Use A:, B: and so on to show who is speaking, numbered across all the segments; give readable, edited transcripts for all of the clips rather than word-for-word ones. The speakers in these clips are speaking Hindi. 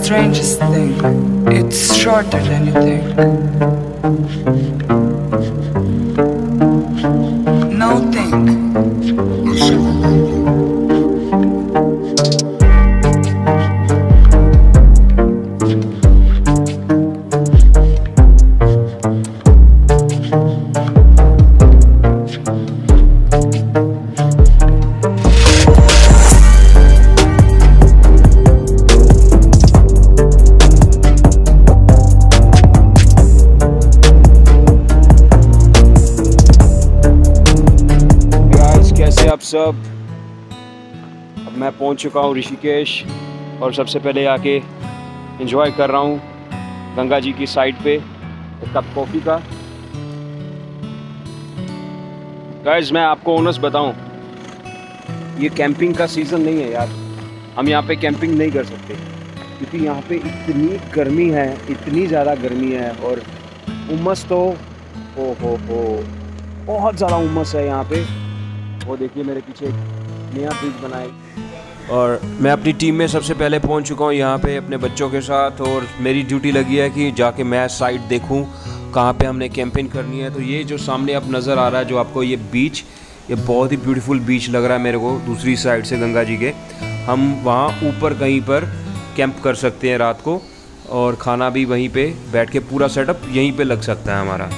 A: strangest thing. It's shorter than you think. No think.
B: आप सब, अब मैं पहुंच चुका हूं ऋषिकेश और सबसे पहले आके एंजॉय कर रहा हूं गंगा जी की साइड पे एक कप कॉफ़ी का। गाइस मैं आपको ऑनेस्ट बताऊं, ये कैंपिंग का सीज़न नहीं है यार। हम यहाँ पे कैंपिंग नहीं कर सकते क्योंकि यहाँ पे इतनी गर्मी है, इतनी ज़्यादा गर्मी है और उमस तो हो बहुत ज़्यादा उमस है यहाँ पे। वो देखिए मेरे पीछे नया ब्रिज बना है और मैं अपनी टीम में सबसे पहले पहुंच चुका हूं यहाँ पे अपने बच्चों के साथ और मेरी ड्यूटी लगी है कि जाके मैं साइट देखूं कहाँ पे हमने कैंपिंग करनी है। तो ये जो सामने अब नज़र आ रहा है जो आपको ये बीच, ये बहुत ही ब्यूटीफुल बीच लग रहा है मेरे को दूसरी साइड से गंगा जी के। हम वहाँ ऊपर कहीं पर कैंप कर सकते हैं रात को और खाना भी वहीं पर बैठ के पूरा सेटअप यहीं पर लग सकता है हमारा।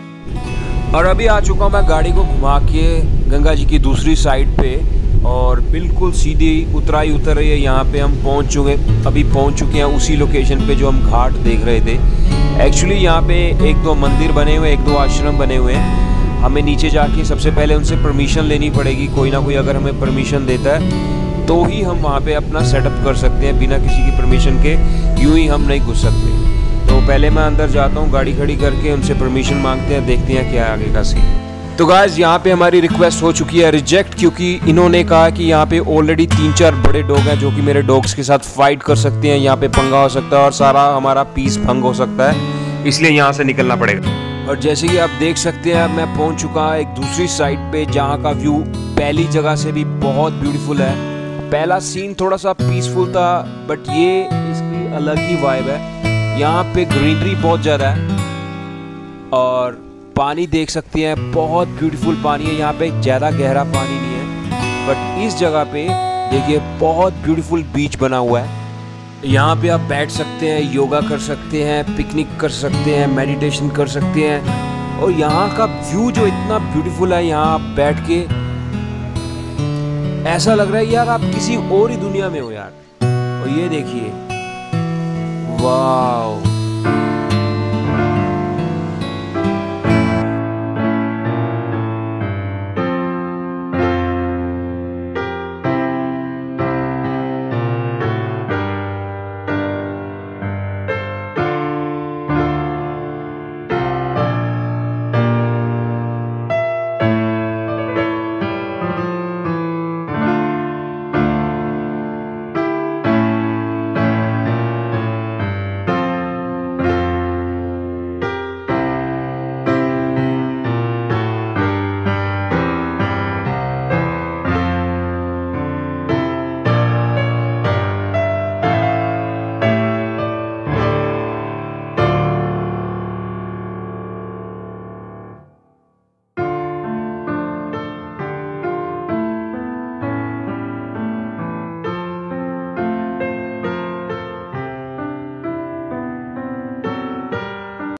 B: और अभी आ चुका हूँ मैं गाड़ी को घुमा के गंगा जी की दूसरी साइड पे और बिल्कुल सीधी उतराई उतर रही है। यहाँ पे हम पहुँच चुके हैं उसी लोकेशन पे जो हम घाट देख रहे थे। एक्चुअली यहाँ पे एक दो मंदिर बने हुए, एक दो आश्रम बने हुए हैं। हमें नीचे जाके सबसे पहले उनसे परमिशन लेनी पड़ेगी। कोई ना कोई अगर हमें परमिशन देता है तो ही हम वहाँ पे अपना सेटअप कर सकते हैं, बिना किसी की परमिशन के यूँ ही हम नहीं घुस सकते। तो पहले मैं अंदर जाता हूँ, गाड़ी खड़ी करके उनसे परमिशन मांगते हैं, देखते हैं क्या आगे का सीन। तो गाइस यहाँ पे हमारी रिक्वेस्ट हो चुकी है रिजेक्ट, क्योंकि इन्होंने कहा कि यहाँ पे ऑलरेडी 3-4 बड़े डॉग हैं जो कि मेरे डॉग्स के साथ फाइट कर सकते हैं। यहाँ पे पंगा हो सकता है और सारा हमारा पीस भंग हो सकता है, इसलिए यहाँ से निकलना पड़ेगा। और जैसे कि आप देख सकते हैं मैं पहुँच चुका हूँ एक दूसरी साइड पे जहाँ का व्यू पहली जगह से भी बहुत ब्यूटीफुल है। पहला सीन थोड़ा सा पीसफुल था बट ये इसकी अलग ही वाइब है। यहाँ पे ग्रीनरी बहुत ज़्यादा है और पानी देख सकते हैं, बहुत ब्यूटीफुल पानी है। यहाँ पे ज़्यादा गहरा पानी नहीं है बट इस जगह पे देखिए बहुत ब्यूटीफुल बीच बना हुआ है। यहाँ पे आप बैठ सकते हैं, योगा कर सकते हैं, पिकनिक कर सकते हैं, मेडिटेशन कर सकते हैं और यहाँ का व्यू जो इतना ब्यूटीफुल है, यहाँ आप बैठ के ऐसा लग रहा है यार आप किसी और ही दुनिया में हो यार। और ये देखिए, वाह।